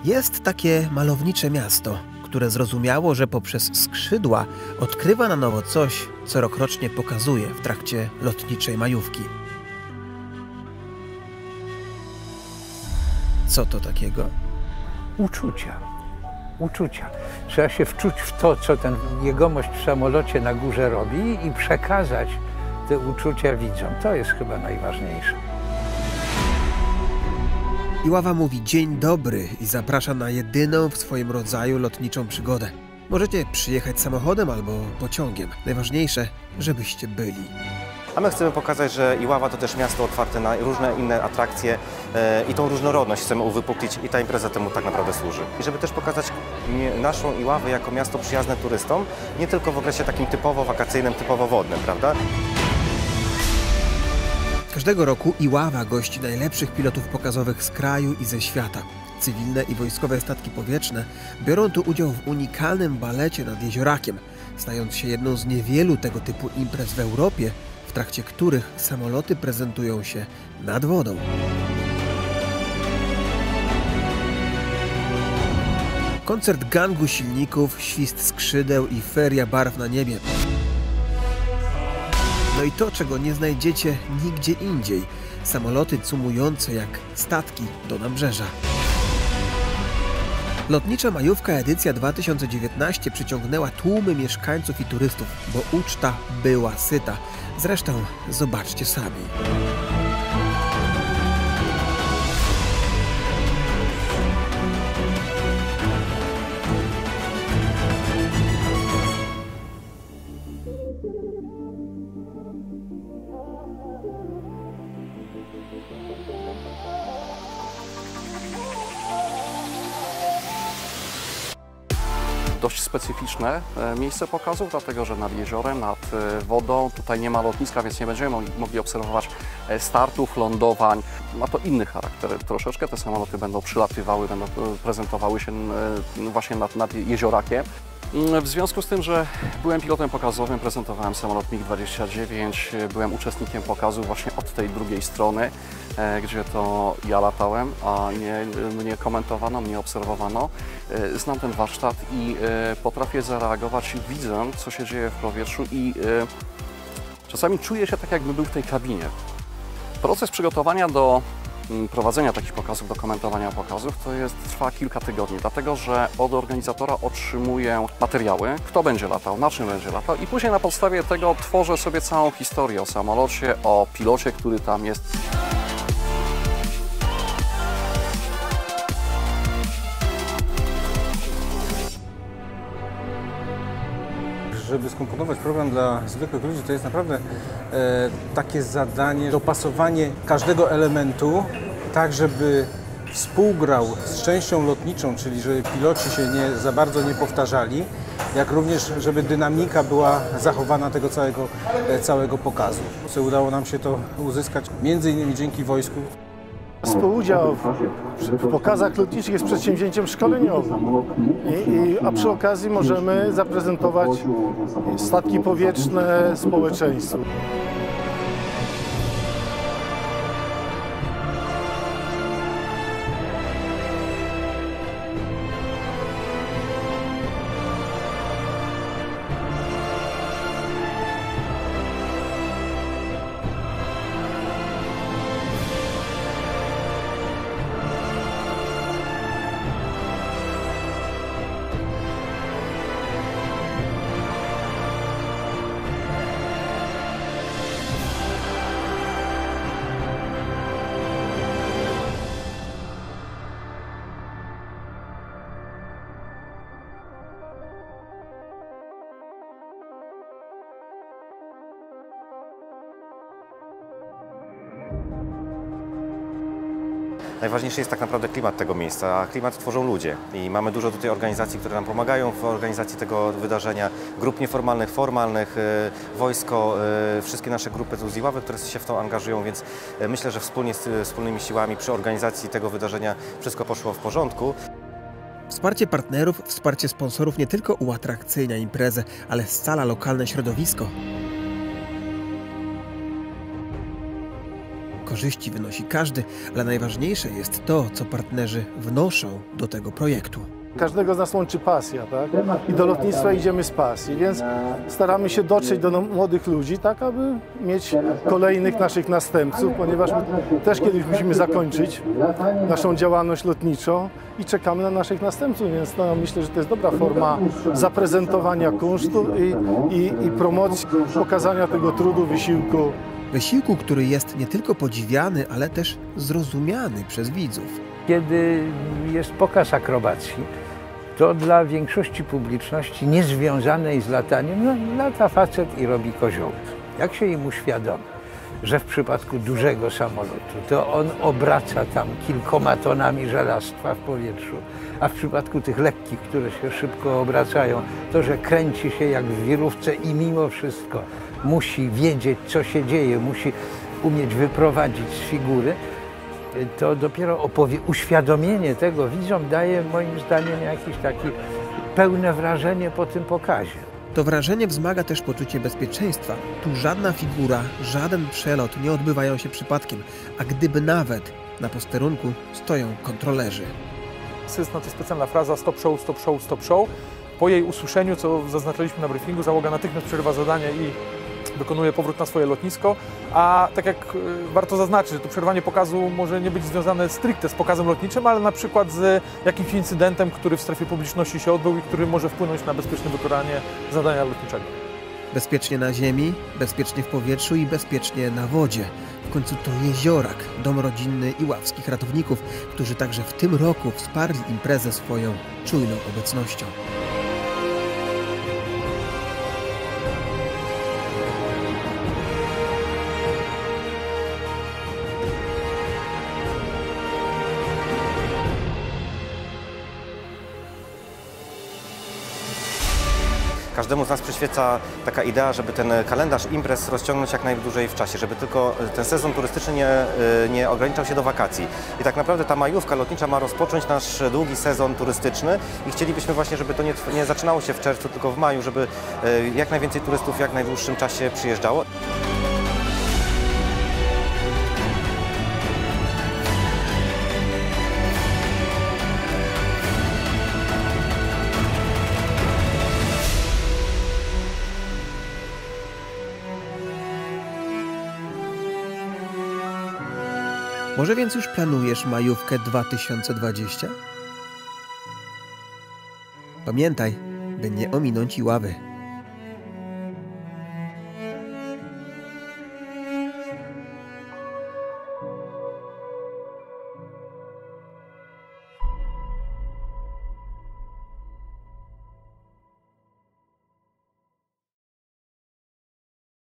Jest takie malownicze miasto, które zrozumiało, że poprzez skrzydła odkrywa na nowo coś, co rokrocznie pokazuje w trakcie lotniczej majówki. Co to takiego? Uczucia. Uczucia. Trzeba się wczuć w to, co ten jegomość w samolocie na górze robi i przekazać te uczucia widzom. To jest chyba najważniejsze. Iława mówi dzień dobry i zaprasza na jedyną w swoim rodzaju lotniczą przygodę. Możecie przyjechać samochodem albo pociągiem. Najważniejsze, żebyście byli. A my chcemy pokazać, że Iława to też miasto otwarte na różne inne atrakcje i tą różnorodność chcemy uwypuklić i ta impreza temu tak naprawdę służy. I żeby też pokazać naszą Iławę jako miasto przyjazne turystom, nie tylko w okresie takim typowo wakacyjnym, typowo wodnym, prawda? Każdego roku Iława gości najlepszych pilotów pokazowych z kraju i ze świata. Cywilne i wojskowe statki powietrzne biorą tu udział w unikalnym balecie nad Jeziorakiem, stając się jedną z niewielu tego typu imprez w Europie, w trakcie których samoloty prezentują się nad wodą. Koncert gangu silników, świst skrzydeł i feria barw na niebie. No i to, czego nie znajdziecie nigdzie indziej. Samoloty cumujące jak statki do nabrzeża. Lotnicza majówka edycja 2019 przyciągnęła tłumy mieszkańców i turystów, bo uczta była syta. Zresztą zobaczcie sami. Dość specyficzne miejsce pokazów, dlatego że nad jeziorem, nad wodą, tutaj nie ma lotniska, więc nie będziemy mogli obserwować startów, lądowań. Ma to inny charakter. Troszeczkę te samoloty będą przylatywały, będą prezentowały się właśnie nad jeziorakiem. W związku z tym, że byłem pilotem pokazowym, prezentowałem samolot MiG-29, byłem uczestnikiem pokazu właśnie od tej drugiej strony, gdzie to ja latałem, a nie mnie komentowano, mnie obserwowano. Znam ten warsztat i potrafię zareagować, widzę, co się dzieje w powietrzu i czasami czuję się tak, jakbym był w tej kabinie. Proces przygotowania do prowadzenia takich pokazów, do komentowania pokazów trwa kilka tygodni, dlatego że od organizatora otrzymuję materiały, kto będzie latał, na czym będzie latał i później na podstawie tego tworzę sobie całą historię o samolocie, o pilocie, który tam jest. Żeby skomponować program dla zwykłych ludzi, to jest naprawdę takie zadanie, dopasowanie każdego elementu, tak żeby współgrał z częścią lotniczą, czyli żeby piloci się za bardzo nie powtarzali, jak również, żeby dynamika była zachowana tego całego pokazu. Udało nam się to uzyskać między innymi dzięki wojsku. Współudział w pokazach lotniczych jest przedsięwzięciem szkoleniowym, a przy okazji możemy zaprezentować statki powietrzne społeczeństwu. Najważniejszy jest tak naprawdę klimat tego miejsca, a klimat tworzą ludzie. I mamy dużo tutaj organizacji, które nam pomagają w organizacji tego wydarzenia. Grup nieformalnych, formalnych, wojsko, wszystkie nasze grupy z Iławy, które się w to angażują, więc myślę, że wspólnymi siłami przy organizacji tego wydarzenia wszystko poszło w porządku. Wsparcie partnerów, wsparcie sponsorów nie tylko uatrakcyjnia imprezę, ale scala lokalne środowisko. korzyści wynosi każdy, ale najważniejsze jest to, co partnerzy wnoszą do tego projektu. Każdego z nas łączy pasja, tak? I do lotnictwa idziemy z pasji, więc staramy się dotrzeć do młodych ludzi, tak aby mieć kolejnych naszych następców, ponieważ my też kiedyś musimy zakończyć naszą działalność lotniczą i czekamy na naszych następców, więc myślę, że to jest dobra forma zaprezentowania kunsztu i promocji, pokazania tego trudu, wysiłku. Wysiłku, który jest nie tylko podziwiany, ale też zrozumiany przez widzów. Kiedy jest pokaz akrobacji, to dla większości publiczności niezwiązanej z lataniem, lata facet i robi koziołki. Jak się im uświadomi, że w przypadku dużego samolotu to on obraca tam kilkoma tonami żelastwa w powietrzu, a w przypadku tych lekkich, które się szybko obracają, to, że kręci się jak w wirówce i mimo wszystko musi wiedzieć, co się dzieje, musi umieć wyprowadzić z figury, to dopiero uświadomienie tego widzom daje moim zdaniem jakieś takie pełne wrażenie po tym pokazie. To wrażenie wzmaga też poczucie bezpieczeństwa. Tu żadna figura, żaden przelot nie odbywają się przypadkiem, a gdyby nawet na posterunku stoją kontrolerzy. Jest na to specjalna fraza stop show, stop show, stop show. Po jej usłyszeniu, co zaznaczyliśmy na briefingu, załoga natychmiast przerywa zadanie i wykonuje powrót na swoje lotnisko, a tak jak warto zaznaczyć, że to przerwanie pokazu może nie być związane stricte z pokazem lotniczym, ale na przykład z jakimś incydentem, który w strefie publiczności się odbył i który może wpłynąć na bezpieczne wykonanie zadania lotniczego. Bezpiecznie na ziemi, bezpiecznie w powietrzu i bezpiecznie na wodzie. W końcu to Jeziorak, dom rodzinny iławskich ratowników, którzy także w tym roku wsparli imprezę swoją czujną obecnością. Każdemu z nas przyświeca taka idea, żeby ten kalendarz imprez rozciągnąć jak najdłużej w czasie, żeby tylko ten sezon turystyczny nie ograniczał się do wakacji. I tak naprawdę ta majówka lotnicza ma rozpocząć nasz długi sezon turystyczny i chcielibyśmy właśnie, żeby to nie zaczynało się w czerwcu, tylko w maju, żeby jak najwięcej turystów w jak najdłuższym czasie przyjeżdżało. Może więc już planujesz majówkę 2020? Pamiętaj, by nie ominąć Iławy.